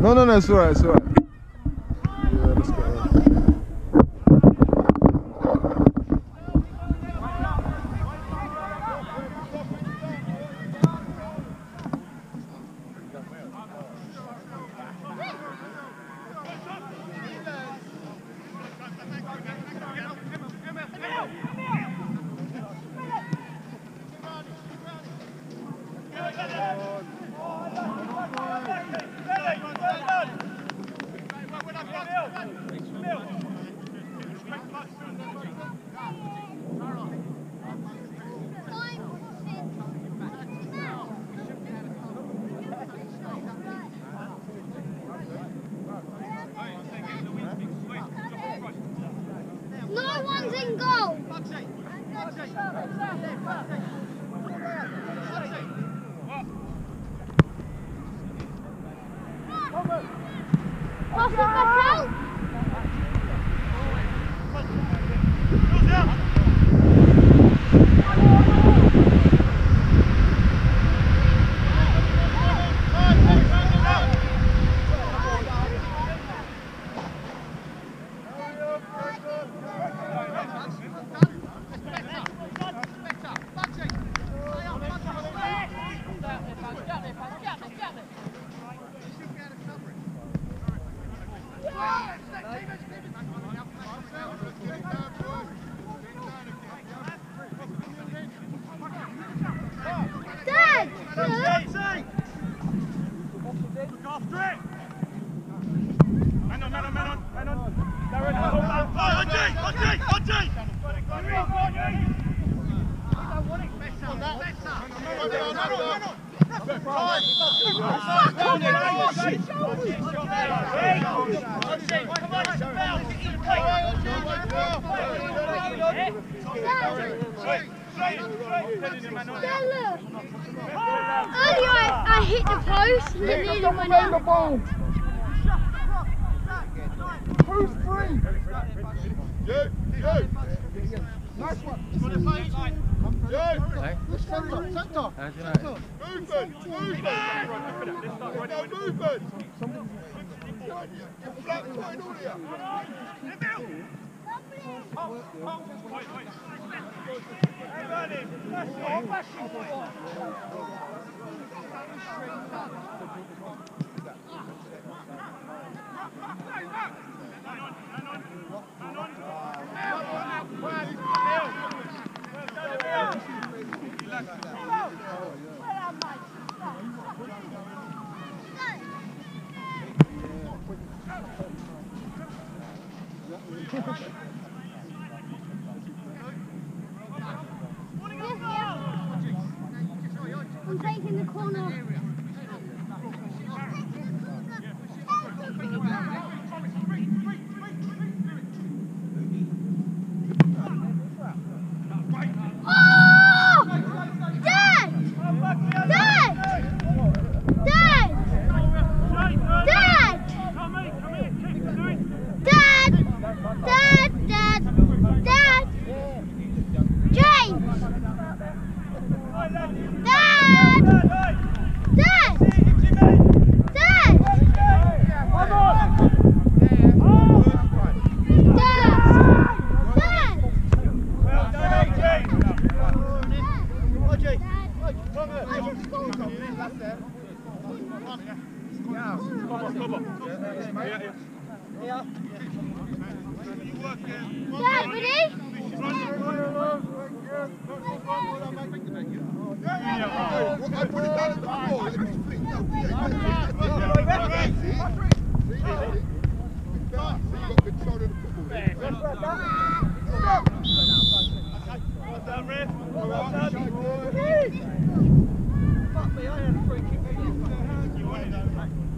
No, it's alright, it's alright. Yeah, let's go. No one's in goal. Pass it back out. Dad! Look after it! Man on! Darren, Earlier I hit the post and it nearly went in. Who's free? You! Nice one! You! Centre! Movement! You're flat footed all here! I'm taking the corner. Dad, ready? I put it down at the floor. You got control of the football. Well done, Ref. Well done. Fuck me, I had a free kick. You wanted it.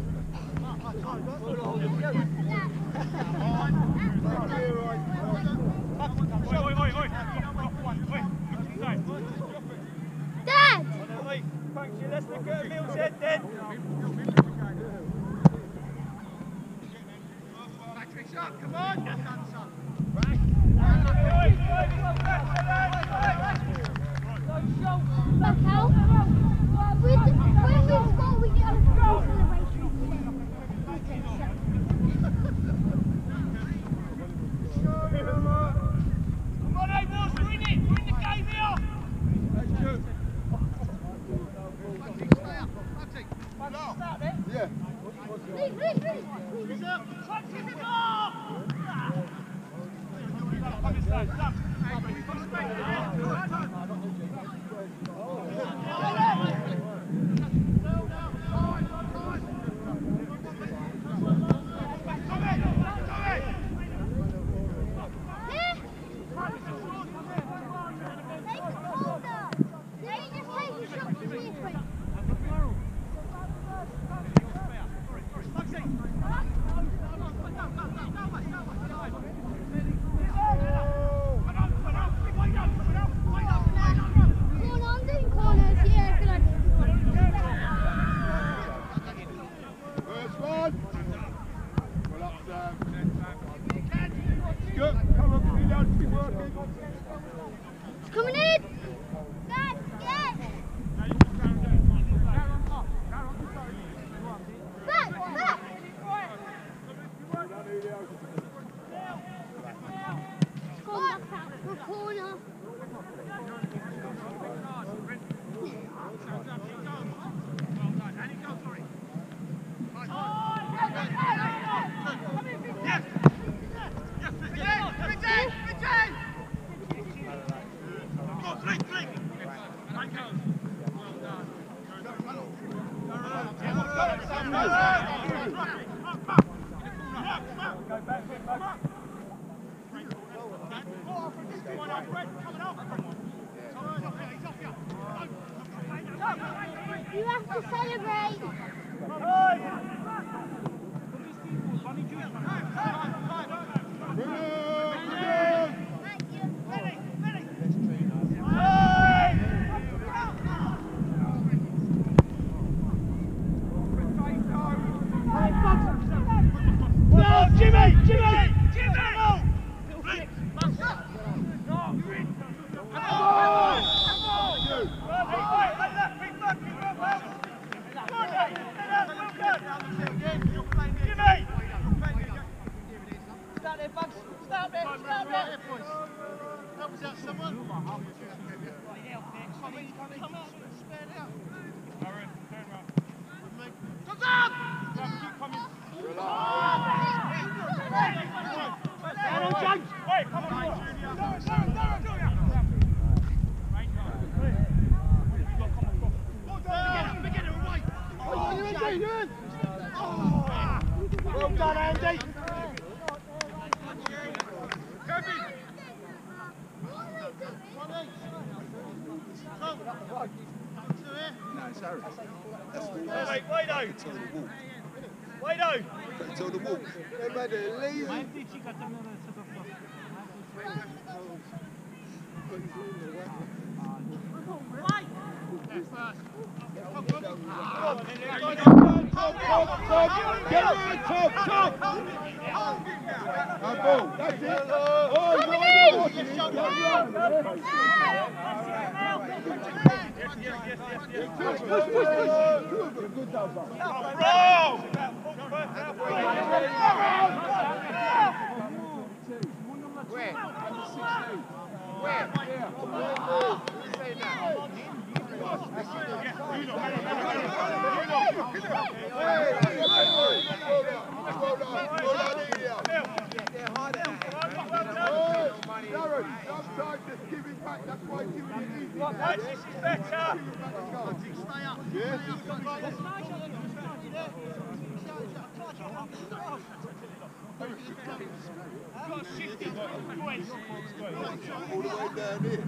Dad! Let's look at Emil's head then. Come on! Back out. When we've got, we get a goal celebration. Yeah. First one. Well up, Sam. Good. Come on, keep down, keep working. It's coming in. Yes, yes. Back, back. Come back out the corner. You have to celebrate. Well done, Andy. No, it's Harry. That's the Wado. Wado. Tell the walk. They made it lazy. That's it. Sometimes just giving back, that's why giving it easy. This is better. Yes. All the way down here.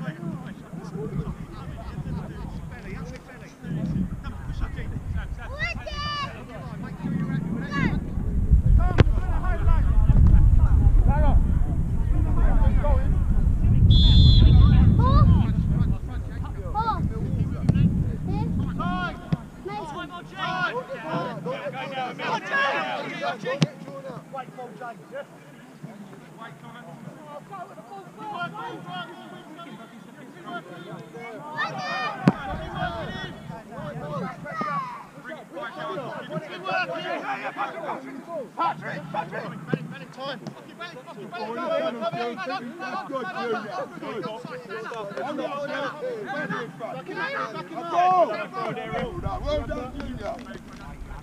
Well done, Junior.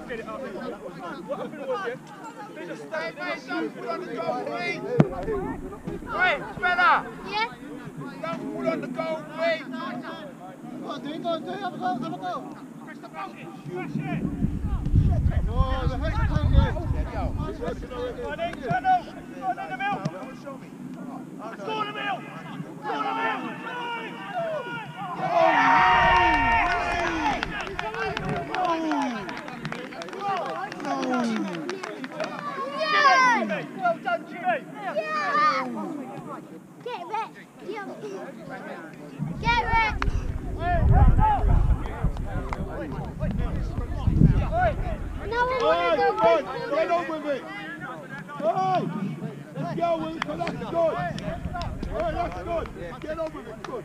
get it up. What happened was, yeah? They just stand there. Don't pull on the goal, please. Wait, Bella! Yeah? Don't pull on the goal, please. Go on, do it, have a go, have a go. Press the button. Smash it. Oh, the hesitation. Turn in, Colonel. Go on in the middle. Score the middle. Score the middle. Well done, Jimmy. Yeah! Get wrecked. Get wrecked. No one wanted to go. Get on with it. Hey, let's go, Wilco. That's good. Hey, that's good. Get on with it. Good.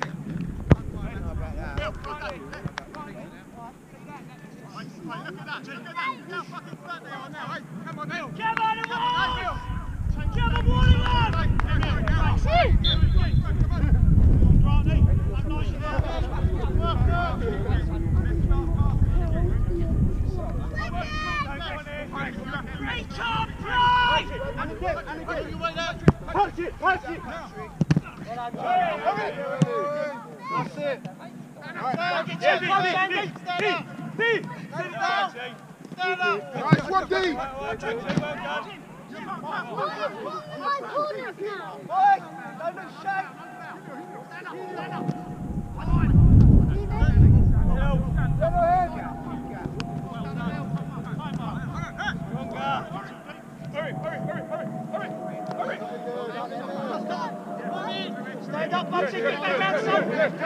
Punch it! Punch it! That's it. Right, swap D. One corner now. Oi, don't lose shape. Hurry! Stand up, Bugsy, get back down, son.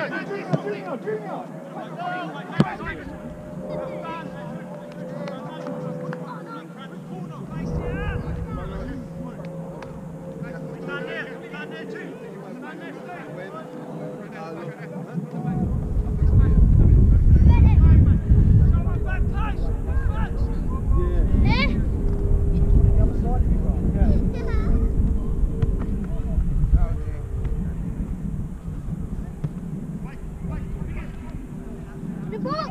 The box.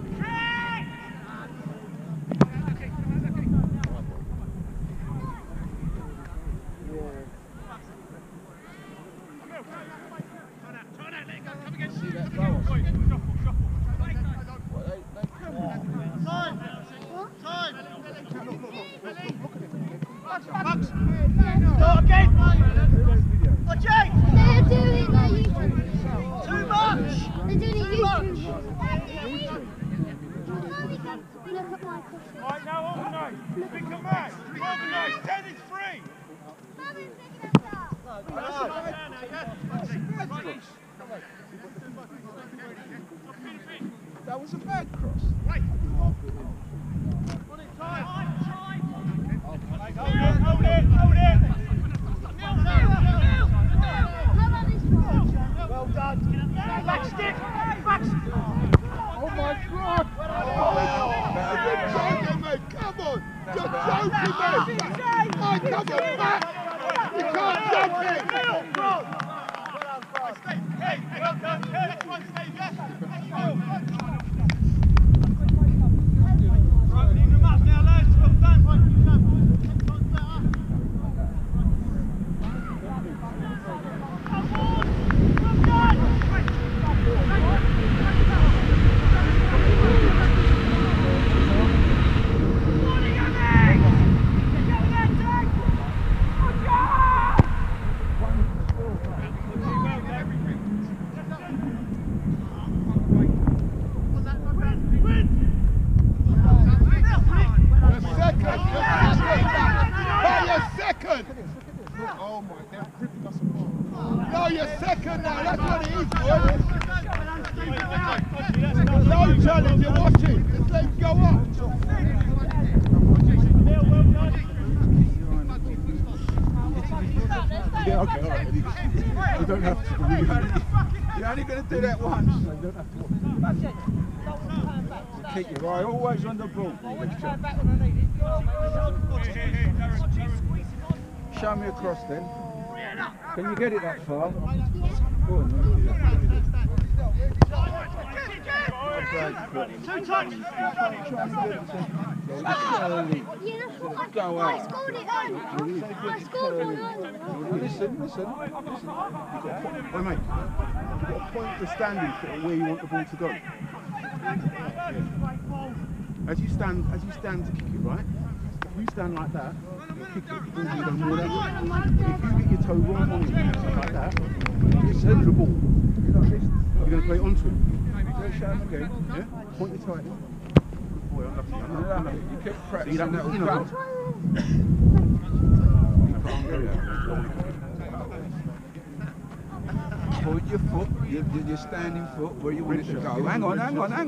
Start again. Oh, Jay. They're doing a YouTube. Too much. They're doing a Too much. YouTube. Look at my cushion. Right, now organise. Pick a match. Organise. 10 is free. That was a bad cross. Hold it. How about this one? Well done. Back stick. Back stick. Oh my God! You're joking me! Come on! You're joking me! Oh, come on, Matt! You can't jump it! Hey, well done. Next one, Steve. Yes. Right, we need them up now, lads. Well done. Oh my, they're ripping us apart. No, you're second now, that's what it is, boy. No challenge, you're watching. Just let him go up. Yeah, okay, alright. You don't have to. You're only going to do that once. You don't have to. Keep your eye always on the ball. Show me across then. Can you get it that far? Go on, then. Two touch. Go I out. scored it. I scored one earlier. Listen. Wait, mate. You've got to point the standing foot where you want the ball to go. As you stand to kick it, right? If you stand like that, you'll kick it, the ball will go more that way. If you get your toe right on it, like that, you centre the ball. You're going to play onto it. Okay? Yeah? Point your toe at it. Boy, unlucky. You kept practicing that will come. Point your foot, your standing foot, where you want it to go. Hang on.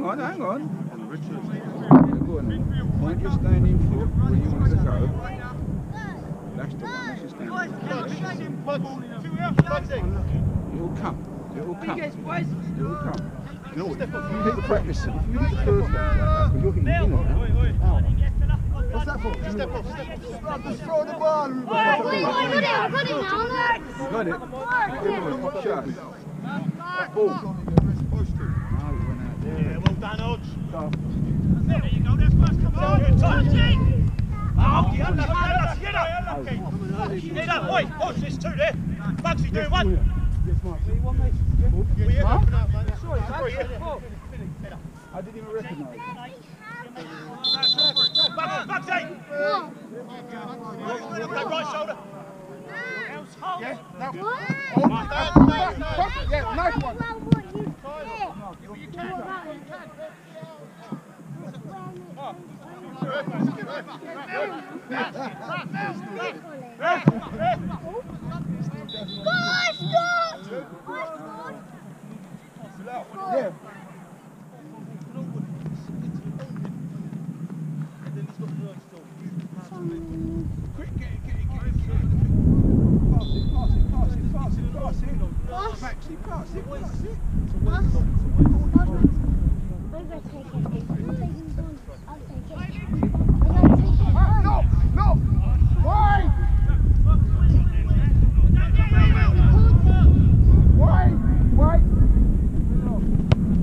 Point your standing foot where you want it to go. That's the one. That's your standing foot. It'll come. You know what? If you hit the practice, if you hit the first one like that, because you're hitting in and out. What's that for? Step off. Just throw the ball. Wait, I got it now. Got it? What shot? Ball. Yeah, well done, Hodge. There you go, that's first come on. Good touch. Get up, boy. Hodge, there's two there. Bugsy doing one. I didn't even recognise it. Bugsy. That right shoulder. Yeah, that one. What? Yeah, nice one. Yeah. Quick, get it.